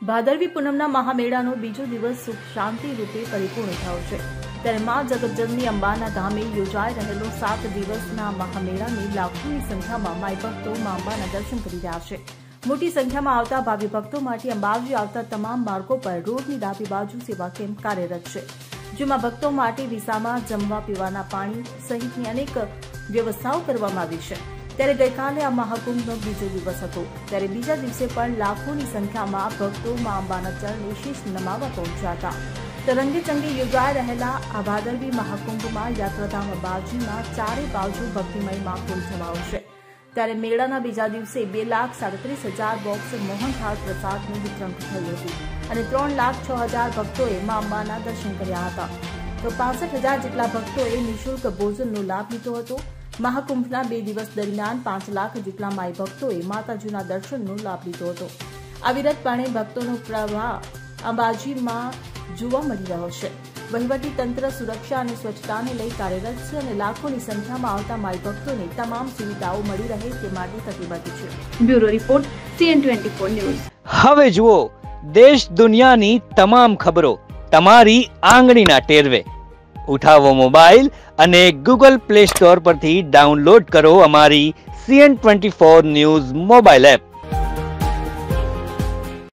ભાદરવી પૂનમના મહામેળાનો બીજો દિવસ સુખ શાંતિ રૂપે પરિપૂર્ણ થયો છે। ત્યારે મા જગતજનની અંબાના ધામે યોજાઈ રહેલો 7 દિવસના મહામેળાની લાખોની સંખ્યામાં માઈ ભક્તો મા અંબાના દર્શન કરી રહ્યા છે। મોટી સંખ્યામાં આવતા ભાવિ ભક્તો માટે અંબાજી આવતા તમામ માર્ગો પર રોડની ડાબી બાજુ સેવા કેમ્પ કાર્યરત છે, જેમાં ભક્તો માટે વિસામાં જમવા પીવાના પાણી સહિતની અનેક વ્યવસ્થાઓ કરવામાં આવી છે। ત્યારે ગઈકાલે આ મહાકુંભનો બીજો દિવસ હતો, ત્યારે બીજા દિવસે પણ લાખોની સંખ્યામાં ભક્તો મા અંબાના ચરણે શીશ નમાવા પહોંચ્યા હતા। તો રંગેચંગે યોજાઈ રહેલા આ ભાદરવી મહાકુંભમાં યાત્રાધામ અંબાજીમાં ચારે બાજુ ભક્તિમય માહોલ જમાયો છે। ત્યારે મેળાના બીજા દિવસે 2,37,000 બોક્સ મોહનથાળ પ્રસાદનું વિતરણ થયું હતું અને 3,06,000 ભક્તોએ મા અંબાના દર્શન કર્યા હતા। તો 65,000 જેટલા ભક્તોએ નિઃશુલ્ક ભોજનનો લાભ લીધો હતો। મહાકુંભના 2 દિવસ દરમિયાન 5 લાખ જેટલા માઈ ભક્તોએ માતાજીના દર્શનનો લાભ લીધો હતો। અવિરતપણે ભક્તોનો પ્રવાહ અંબાજીમાં જોવા મળી રહ્યો છે। વહીવટી તંત્ર સુરક્ષા અને સ્વચ્છતાને લઈ કાર્યરત છે અને લાખોની સંખ્યામાં આવતા માઈ ભક્તોને તમામ સુવિધાઓ મળી રહે તે માટે કટિબદ્ધ છે। Bureau report CN24 news. હવે જુઓ દેશ દુનિયાની તમામ ખબરો તમારી આંગળીના ટેરવે। ઉઠાવો મોબાઈલ અને ગૂગલ પ્લે સ્ટોર પરથી ડાઉનલોડ કરો અમારી CN24 ન્યૂઝ મોબાઈલ એપ।